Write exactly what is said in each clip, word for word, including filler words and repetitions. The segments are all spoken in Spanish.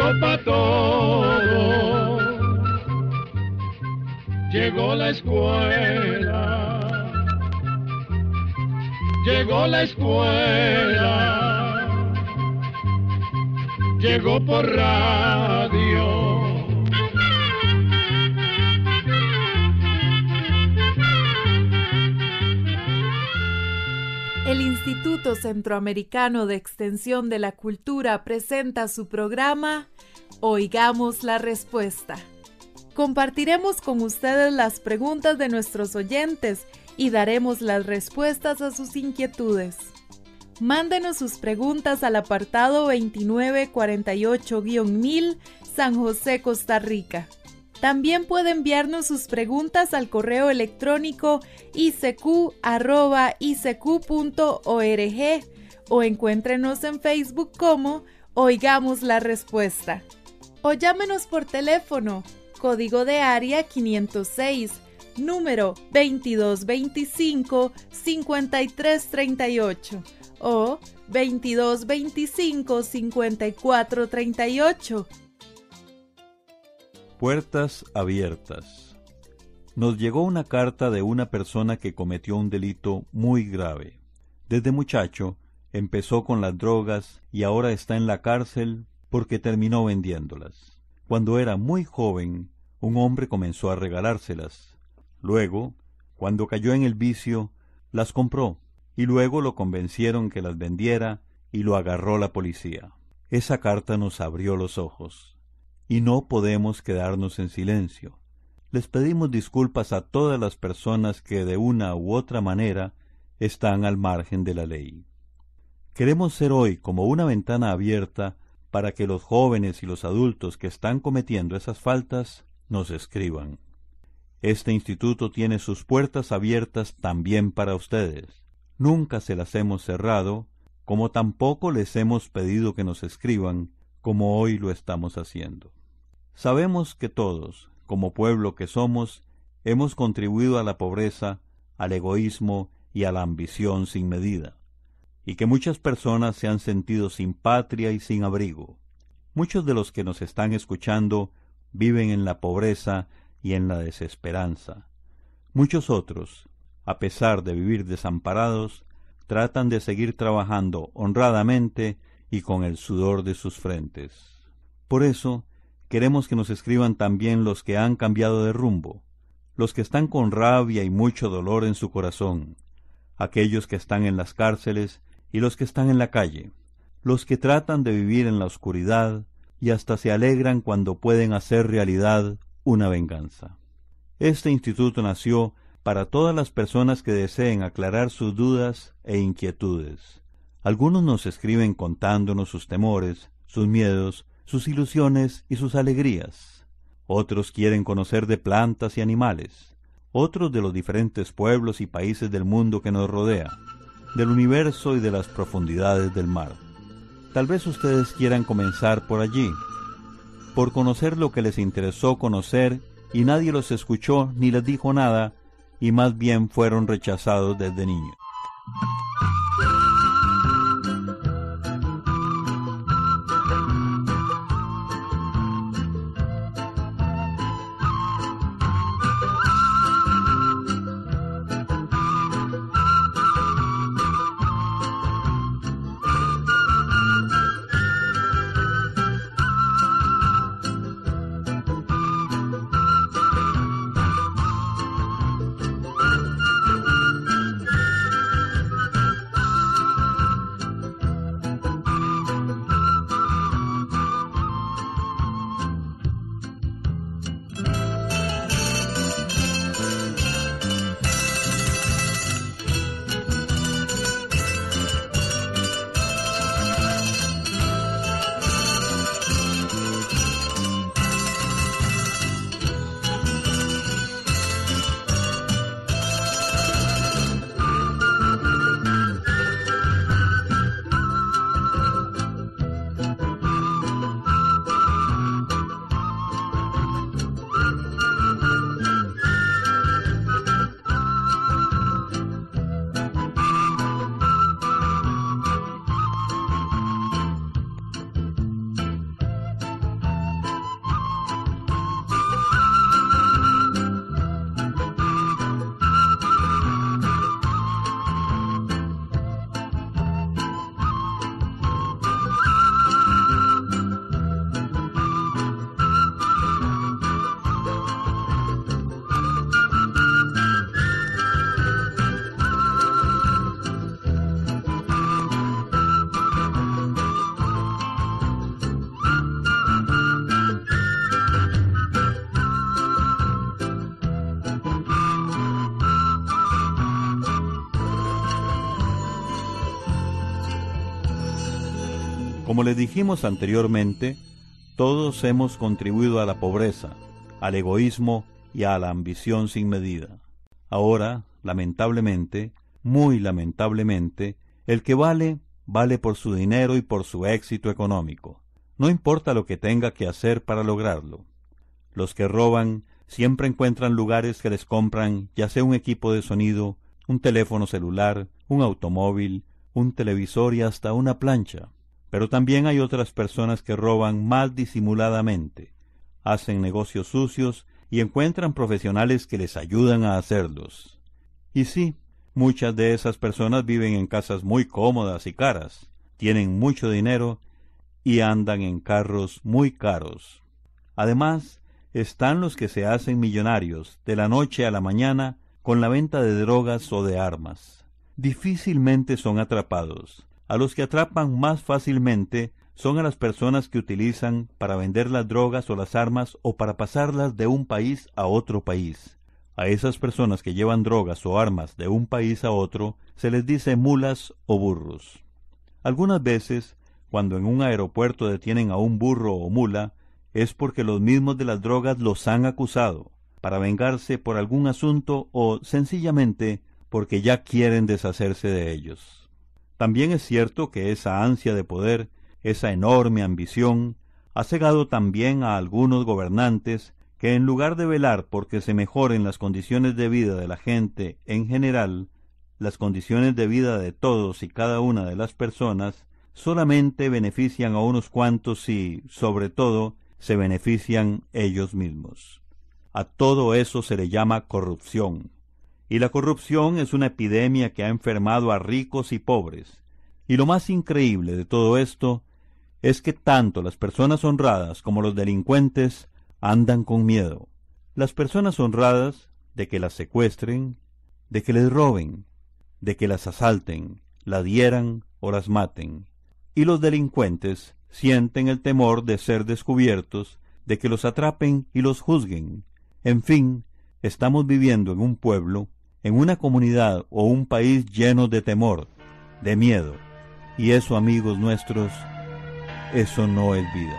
llegó pa' todo, llegó la escuela, llegó la escuela, llegó por radio. El Instituto Centroamericano de Extensión de la Cultura presenta su programa Oigamos la Respuesta. Compartiremos con ustedes las preguntas de nuestros oyentes y daremos las respuestas a sus inquietudes. Mándenos sus preguntas al apartado veintinueve cuarenta y ocho guión mil, San José, Costa Rica. También puede enviarnos sus preguntas al correo electrónico i c q arroba i c q punto org o encuéntrenos en Facebook como Oigamos la Respuesta. O llámenos por teléfono, código de área quinientos seis, número veintidós veinticinco, cincuenta y tres treinta y ocho o veintidós veinticinco, cincuenta y cuatro treinta y ocho. Puertas abiertas. Nos llegó una carta de una persona que cometió un delito muy grave. Desde muchacho empezó con las drogas y ahora está en la cárcel porque terminó vendiéndolas. Cuando era muy joven, un hombre comenzó a regalárselas. Luego, cuando cayó en el vicio, las compró y luego lo convencieron que las vendiera y lo agarró la policía. Esa carta nos abrió los ojos. Y no podemos quedarnos en silencio. Les pedimos disculpas a todas las personas que de una u otra manera están al margen de la ley. Queremos ser hoy como una ventana abierta para que los jóvenes y los adultos que están cometiendo esas faltas nos escriban. Este instituto tiene sus puertas abiertas también para ustedes. Nunca se las hemos cerrado, como tampoco les hemos pedido que nos escriban, como hoy lo estamos haciendo. Sabemos que todos, como pueblo que somos, hemos contribuido a la pobreza, al egoísmo y a la ambición sin medida, y que muchas personas se han sentido sin patria y sin abrigo. Muchos de los que nos están escuchando viven en la pobreza y en la desesperanza. Muchos otros, a pesar de vivir desamparados, tratan de seguir trabajando honradamente y con el sudor de sus frentes. Por eso, queremos que nos escriban también los que han cambiado de rumbo, los que están con rabia y mucho dolor en su corazón, aquellos que están en las cárceles y los que están en la calle, los que tratan de vivir en la oscuridad y hasta se alegran cuando pueden hacer realidad una venganza. Este instituto nació para todas las personas que deseen aclarar sus dudas e inquietudes. Algunos nos escriben contándonos sus temores, sus miedos, sus ilusiones y sus alegrías. Otros quieren conocer de plantas y animales. Otros de los diferentes pueblos y países del mundo que nos rodea, del universo y de las profundidades del mar. Tal vez ustedes quieran comenzar por allí, por conocer lo que les interesó conocer y nadie los escuchó ni les dijo nada y más bien fueron rechazados desde niños. Como les dijimos anteriormente, todos hemos contribuido a la pobreza, al egoísmo y a la ambición sin medida. Ahora, lamentablemente, muy lamentablemente, el que vale, vale por su dinero y por su éxito económico. No importa lo que tenga que hacer para lograrlo. Los que roban siempre encuentran lugares que les compran ya sea un equipo de sonido, un teléfono celular, un automóvil, un televisor y hasta una plancha. Pero también hay otras personas que roban más disimuladamente, hacen negocios sucios y encuentran profesionales que les ayudan a hacerlos. Y sí, muchas de esas personas viven en casas muy cómodas y caras, tienen mucho dinero y andan en carros muy caros. Además, están los que se hacen millonarios de la noche a la mañana con la venta de drogas o de armas. Difícilmente son atrapados. A los que atrapan más fácilmente son a las personas que utilizan para vender las drogas o las armas o para pasarlas de un país a otro país. A esas personas que llevan drogas o armas de un país a otro se les dice mulas o burros. Algunas veces, cuando en un aeropuerto detienen a un burro o mula, es porque los mismos de las drogas los han acusado, para vengarse por algún asunto o sencillamente porque ya quieren deshacerse de ellos. También es cierto que esa ansia de poder, esa enorme ambición, ha cegado también a algunos gobernantes que en lugar de velar porque se mejoren las condiciones de vida de la gente en general, las condiciones de vida de todos y cada una de las personas, solamente benefician a unos cuantos y, sobre todo, se benefician ellos mismos. A todo eso se le llama corrupción. Y la corrupción es una epidemia que ha enfermado a ricos y pobres. Y lo más increíble de todo esto es que tanto las personas honradas como los delincuentes andan con miedo. Las personas honradas de que las secuestren, de que les roben, de que las asalten, las hieran o las maten. Y los delincuentes sienten el temor de ser descubiertos, de que los atrapen y los juzguen. En fin, estamos viviendo en un pueblo, en una comunidad o un país lleno de temor, de miedo. Y eso, amigos nuestros, eso no es vida.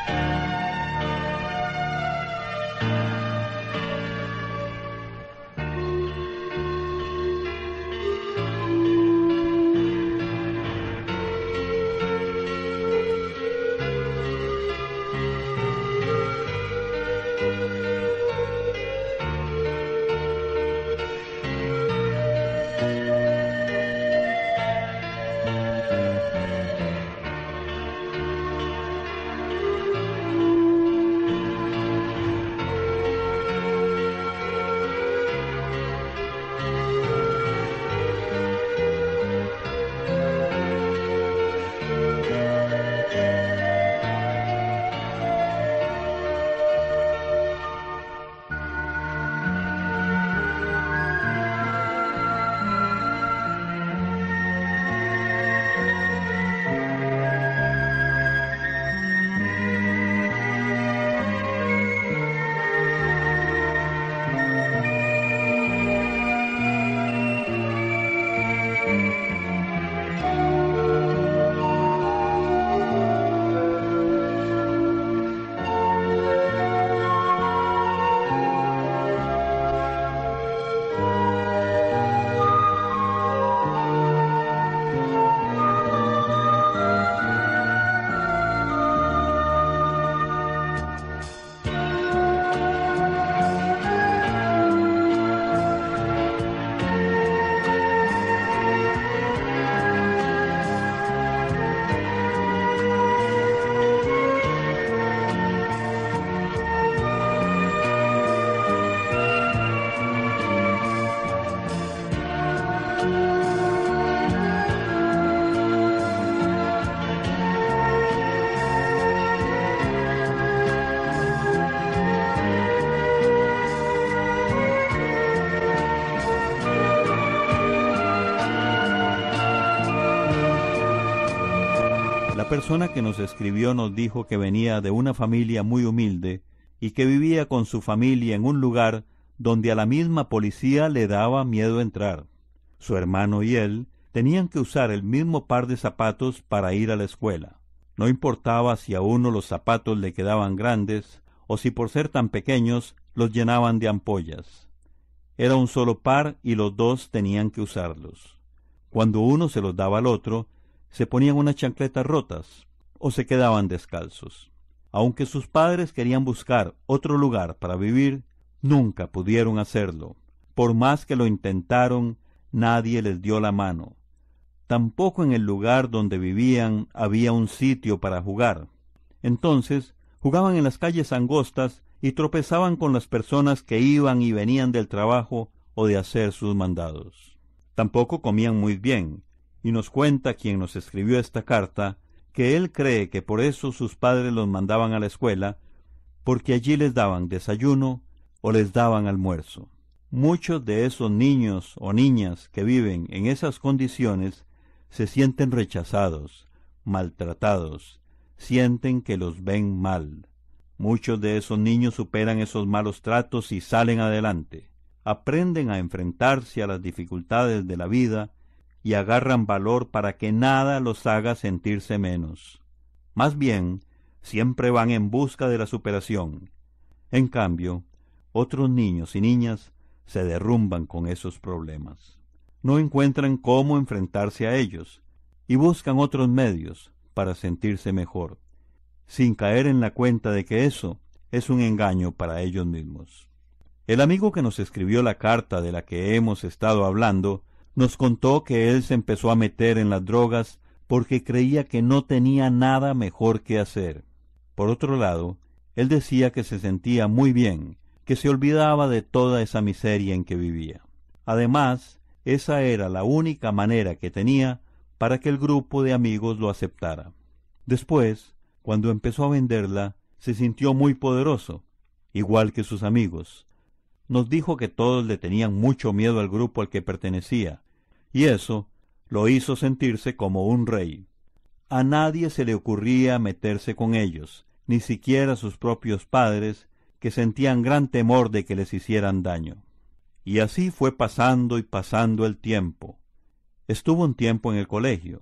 La persona que nos escribió nos dijo que venía de una familia muy humilde y que vivía con su familia en un lugar donde a la misma policía le daba miedo entrar. Su hermano y él tenían que usar el mismo par de zapatos para ir a la escuela. No importaba si a uno los zapatos le quedaban grandes, o si por ser tan pequeños los llenaban de ampollas. Era un solo par y los dos tenían que usarlos. Cuando uno se los daba al otro, se ponían unas chancletas rotas, o se quedaban descalzos. Aunque sus padres querían buscar otro lugar para vivir, nunca pudieron hacerlo. Por más que lo intentaron, nadie les dio la mano. Tampoco en el lugar donde vivían había un sitio para jugar. Entonces, jugaban en las calles angostas y tropezaban con las personas que iban y venían del trabajo o de hacer sus mandados. Tampoco comían muy bien, y nos cuenta quien nos escribió esta carta que él cree que por eso sus padres los mandaban a la escuela, porque allí les daban desayuno o les daban almuerzo. Muchos de esos niños o niñas que viven en esas condiciones se sienten rechazados, maltratados, sienten que los ven mal. Muchos de esos niños superan esos malos tratos y salen adelante, aprenden a enfrentarse a las dificultades de la vida y agarran valor para que nada los haga sentirse menos. Más bien, siempre van en busca de la superación. En cambio, otros niños y niñas se derrumban con esos problemas. No encuentran cómo enfrentarse a ellos y buscan otros medios para sentirse mejor, sin caer en la cuenta de que eso es un engaño para ellos mismos. El amigo que nos escribió la carta de la que hemos estado hablando nos contó que él se empezó a meter en las drogas porque creía que no tenía nada mejor que hacer. Por otro lado, él decía que se sentía muy bien, que se olvidaba de toda esa miseria en que vivía. Además, esa era la única manera que tenía para que el grupo de amigos lo aceptara. Después, cuando empezó a venderla, se sintió muy poderoso, igual que sus amigos. Nos dijo que todos le tenían mucho miedo al grupo al que pertenecía, y eso lo hizo sentirse como un rey. A nadie se le ocurría meterse con ellos, ni siquiera a sus propios padres, que sentían gran temor de que les hicieran daño. Y así fue pasando y pasando el tiempo. Estuvo un tiempo en el colegio.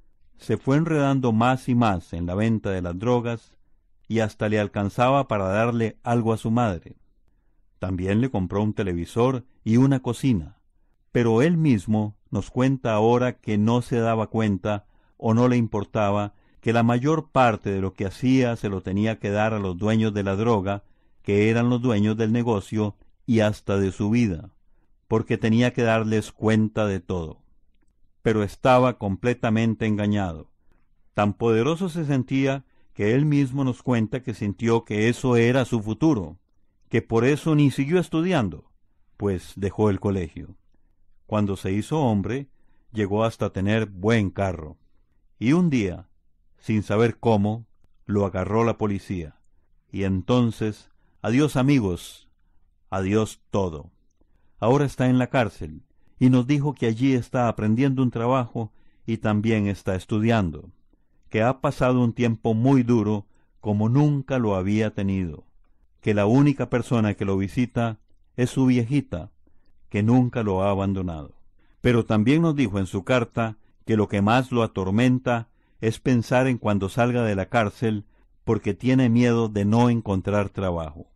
Se fue enredando más y más en la venta de las drogas, y hasta le alcanzaba para darle algo a su madre. También le compró un televisor y una cocina, pero él mismo nos cuenta ahora que no se daba cuenta o no le importaba que la mayor parte de lo que hacía se lo tenía que dar a los dueños de la droga, que eran los dueños del negocio y hasta de su vida, porque tenía que darles cuenta de todo. Pero estaba completamente engañado. Tan poderoso se sentía que él mismo nos cuenta que sintió que eso era su futuro, que por eso ni siguió estudiando, pues dejó el colegio. Cuando se hizo hombre, llegó hasta tener buen carro. Y un día, sin saber cómo, lo agarró la policía. Y entonces, adiós amigos, adiós todo. Ahora está en la cárcel, y nos dijo que allí está aprendiendo un trabajo y también está estudiando, que ha pasado un tiempo muy duro como nunca lo había tenido, que la única persona que lo visita es su viejita, que nunca lo ha abandonado. Pero también nos dijo en su carta que lo que más lo atormenta es pensar en cuando salga de la cárcel, porque tiene miedo de no encontrar trabajo.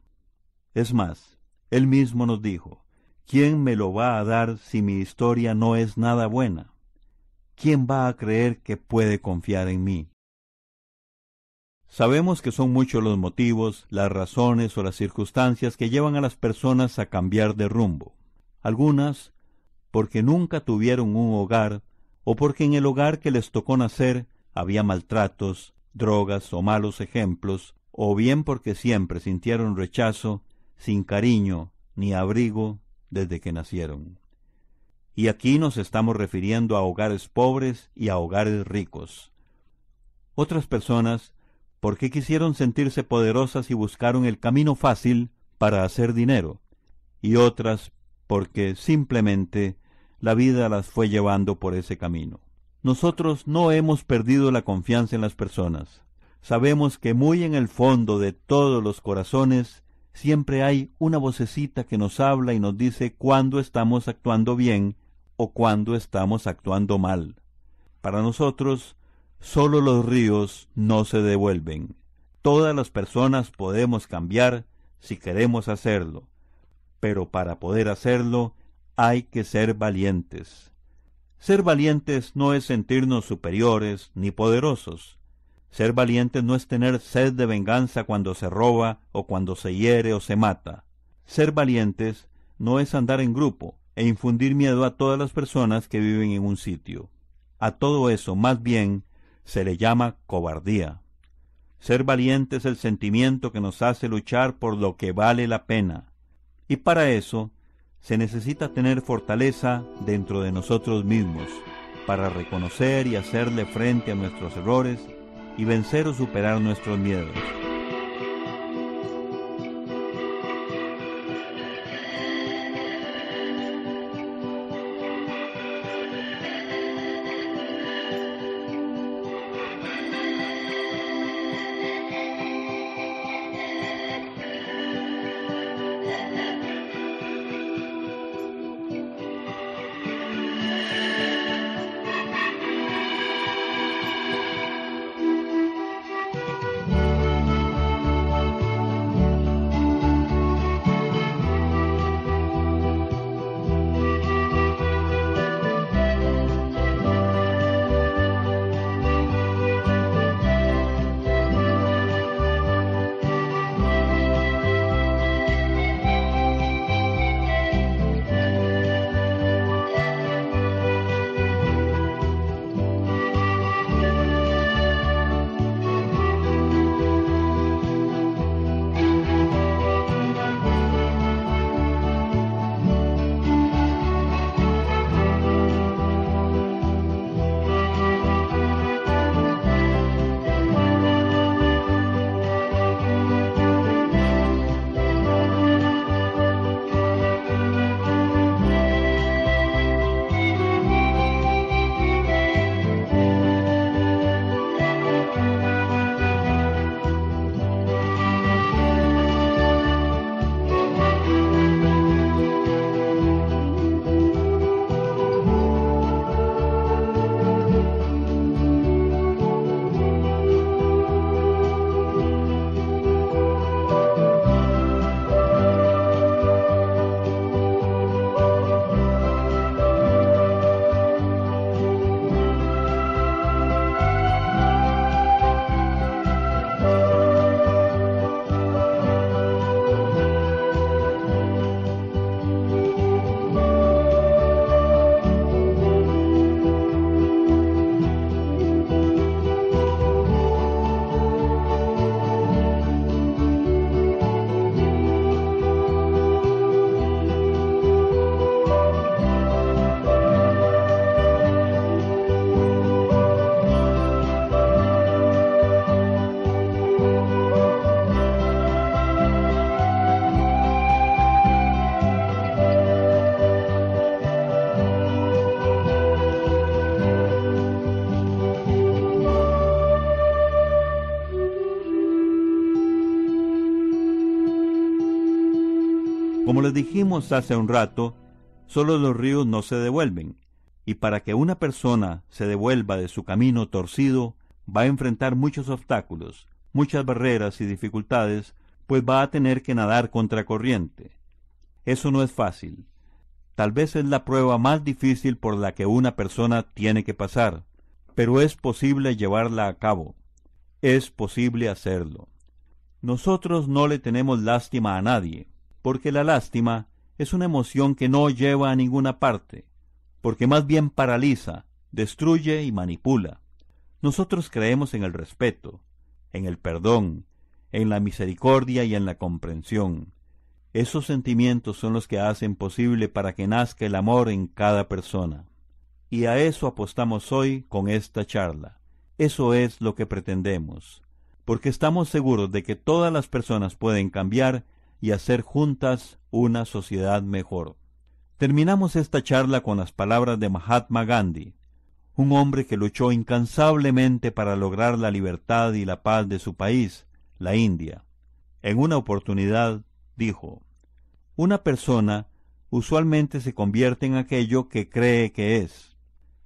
Es más, él mismo nos dijo, ¿quién me lo va a dar si mi historia no es nada buena? ¿Quién va a creer que puede confiar en mí? Sabemos que son muchos los motivos, las razones o las circunstancias que llevan a las personas a cambiar de rumbo. Algunas, porque nunca tuvieron un hogar, o porque en el hogar que les tocó nacer había maltratos, drogas o malos ejemplos, o bien porque siempre sintieron rechazo, sin cariño ni abrigo desde que nacieron. Y aquí nos estamos refiriendo a hogares pobres y a hogares ricos. Otras personas, porque quisieron sentirse poderosas y buscaron el camino fácil para hacer dinero, y otras porque simplemente la vida las fue llevando por ese camino. Nosotros no hemos perdido la confianza en las personas. Sabemos que muy en el fondo de todos los corazones siempre hay una vocecita que nos habla y nos dice cuándo estamos actuando bien o cuándo estamos actuando mal. Para nosotros, Solo los ríos no se devuelven. Todas las personas podemos cambiar si queremos hacerlo, pero para poder hacerlo hay que ser valientes. Ser valientes no es sentirnos superiores ni poderosos. Ser valientes no es tener sed de venganza cuando se roba o cuando se hiere o se mata. Ser valientes no es andar en grupo e infundir miedo a todas las personas que viven en un sitio. A todo eso, más bien, se le llama cobardía. Ser valiente es el sentimiento que nos hace luchar por lo que vale la pena. Y para eso, se necesita tener fortaleza dentro de nosotros mismos, para reconocer y hacerle frente a nuestros errores y vencer o superar nuestros miedos. Como les dijimos hace un rato, solo los ríos no se devuelven, y para que una persona se devuelva de su camino torcido, va a enfrentar muchos obstáculos, muchas barreras y dificultades, pues va a tener que nadar contracorriente. Eso no es fácil. Tal vez es la prueba más difícil por la que una persona tiene que pasar, pero es posible llevarla a cabo. Es posible hacerlo. Nosotros no le tenemos lástima a nadie, porque la lástima es una emoción que no lleva a ninguna parte, porque más bien paraliza, destruye y manipula. Nosotros creemos en el respeto, en el perdón, en la misericordia y en la comprensión. Esos sentimientos son los que hacen posible para que nazca el amor en cada persona. Y a eso apostamos hoy con esta charla. Eso es lo que pretendemos, porque estamos seguros de que todas las personas pueden cambiar y hacer juntas una sociedad mejor. Terminamos esta charla con las palabras de Mahatma Gandhi, un hombre que luchó incansablemente para lograr la libertad y la paz de su país, la India. En una oportunidad dijo: una persona usualmente se convierte en aquello que cree que es.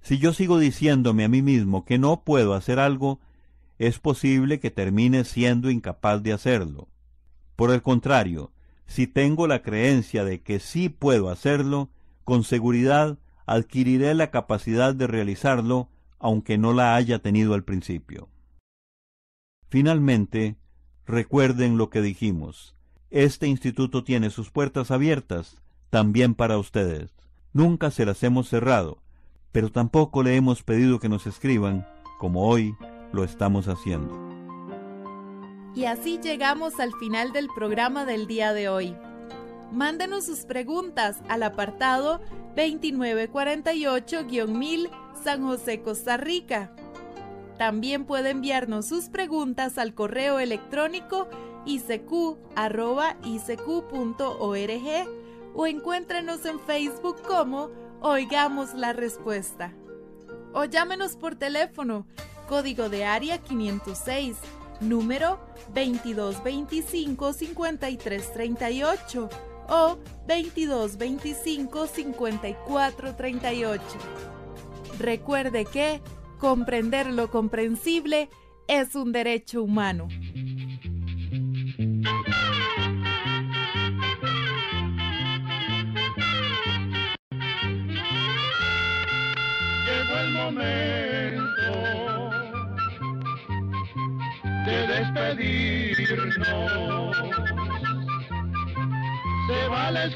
Si yo sigo diciéndome a mí mismo que no puedo hacer algo, es posible que termine siendo incapaz de hacerlo. Por el contrario, si tengo la creencia de que sí puedo hacerlo, con seguridad adquiriré la capacidad de realizarlo, aunque no la haya tenido al principio. Finalmente, recuerden lo que dijimos. Este instituto tiene sus puertas abiertas, también para ustedes. Nunca se las hemos cerrado, pero tampoco le hemos pedido que nos escriban, como hoy lo estamos haciendo. Y así llegamos al final del programa del día de hoy. Mándenos sus preguntas al apartado veintinueve cuarenta y ocho mil San José, Costa Rica. También puede enviarnos sus preguntas al correo electrónico i c q arroba i c q punto org o encuéntrenos en Facebook como Oigamos la Respuesta. O llámenos por teléfono, código de área quinientos seis, número veintidós veinticinco cincuenta y tres treinta y ocho o veintidós veinticinco cincuenta y cuatro treinta y ocho. Recuerde que comprender lo comprensible es un derecho humano. Llegó el momento de despedirnos. Se va a la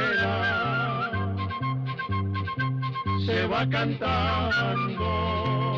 escuela, se va cantando.